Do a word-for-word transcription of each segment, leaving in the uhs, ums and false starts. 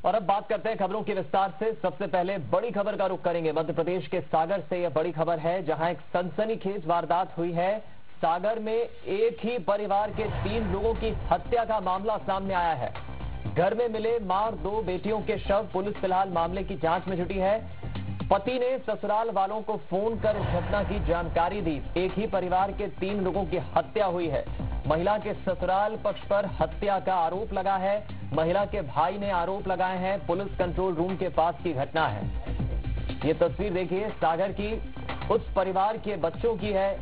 और अब बात करते हैं खबरों के विस्तार से। सबसे पहले बड़ी खबर का रुख करेंगे। मध्य प्रदेश के सागर से यह बड़ी खबर है, जहां एक सनसनीखेज वारदात हुई है। सागर में एक ही परिवार के तीन लोगों की हत्या का मामला सामने आया है। घर में मिले मां और दो बेटियों के शव। पुलिस फिलहाल मामले की जांच में जुटी है। पति ने ससुराल वालों को फोन कर इस घटना की जानकारी दी। एक ही परिवार के तीन लोगों की हत्या हुई है। महिला के ससुराल पक्ष पर हत्या का आरोप लगा है। महिला के भाई ने आरोप लगाए हैं। पुलिस कंट्रोल रूम के पास की घटना है। ये तस्वीर देखिए, सागर की उस परिवार के बच्चों की है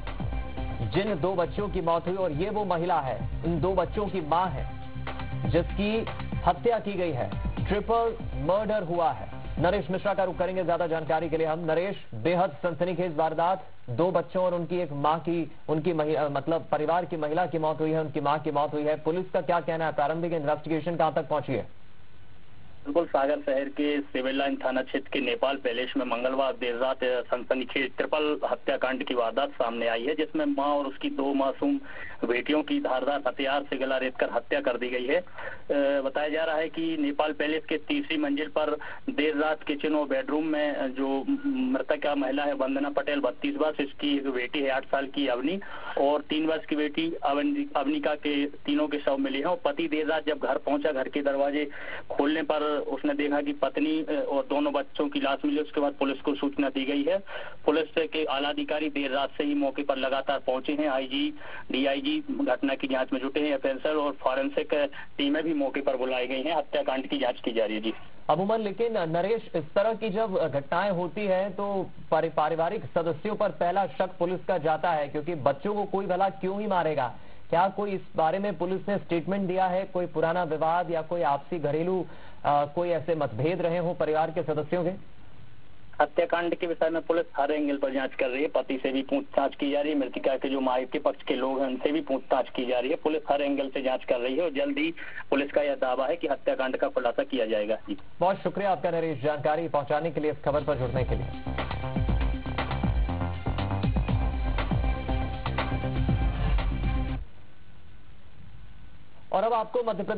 जिन दो बच्चों की मौत हुई, और ये वो महिला है, इन दो बच्चों की मां है, जिसकी हत्या की गई है। ट्रिपल मर्डर हुआ है। नरेश मिश्रा का रुख करेंगे ज्यादा जानकारी के लिए हम। नरेश, बेहद सनसनीखेज वारदात, दो बच्चों और उनकी एक मां की, उनकी महिला, मतलब परिवार की महिला की मौत हुई है, उनकी मां की मौत हुई है। पुलिस का क्या कहना है? प्रारंभिक इन्वेस्टिगेशन कहां तक पहुंची है? बिल्कुल, सागर शहर के सिविल लाइन थाना क्षेत्र के नेपाल पैलेस में मंगलवार देर रात सनसनीखेज ट्रिपल हत्याकांड की वारदात सामने आई है, जिसमें मां और उसकी दो मासूम बेटियों की धारदार हथियार से गला रेतकर हत्या कर दी गई है। बताया जा रहा है कि नेपाल पैलेस के तीसरी मंजिल पर देर रात किचन और बेडरूम में जो मृतका महिला है वंदना पटेल बत्तीस वर्ष, इसकी एक बेटी है आठ साल की अवनी, और तीन वर्ष की बेटी अवनिका के तीनों के शव मिले हैं। और पति देर रात जब घर पहुंचा, घर के दरवाजे खोलने पर उसने देखा कि पत्नी और दोनों बच्चों की लाश मिली। उसके बाद पुलिस को सूचना दी गई है। पुलिस के आला अधिकारी देर रात से ही मौके पर लगातार पहुंचे हैं। आईजी, डीआईजी घटना की जांच में जुटे हैं। एफएसएल और फॉरेंसिक टीमें भी मौके पर बुलाई गई हैं। हत्याकांड की जांच की जा रही है। जी अमूमन, लेकिन नरेश, इस तरह की जब घटनाएं होती है तो पारिवारिक सदस्यों पर पहला शक पुलिस का जाता है, क्योंकि बच्चों को कोई भला क्यों ही मारेगा। क्या कोई इस बारे में पुलिस ने स्टेटमेंट दिया है? कोई पुराना विवाद या कोई आपसी घरेलू आ, कोई ऐसे मतभेद रहे हों परिवार के सदस्यों के? हत्याकांड के विषय में पुलिस हर एंगल पर जांच कर रही है। पति से भी पूछताछ की जा रही है। मृतका के जो मायके पक्ष के लोग हैं उनसे भी पूछताछ की जा रही है। पुलिस हर एंगल से जांच कर रही है और जल्द ही पुलिस का यह दावा है कि हत्याकांड का खुलासा किया जाएगा। जी बहुत शुक्रिया आपका नरेश, जानकारी पहुंचाने के लिए, इस खबर पर जुड़ने के लिए। और अब आपको मध्य